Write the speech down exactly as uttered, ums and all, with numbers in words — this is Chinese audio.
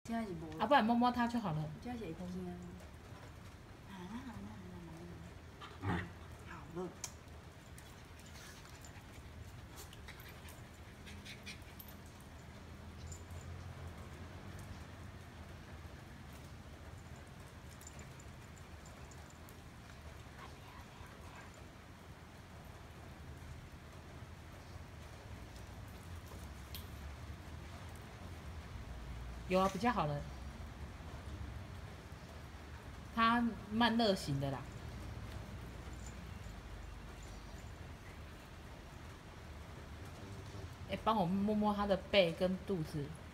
这是无。 啊，不然摸摸它就好了。 这是会惊。啊啦啊啦啊啦！好了。 有啊，比较好了。它慢热型的啦。哎，帮我摸摸它的背跟肚子。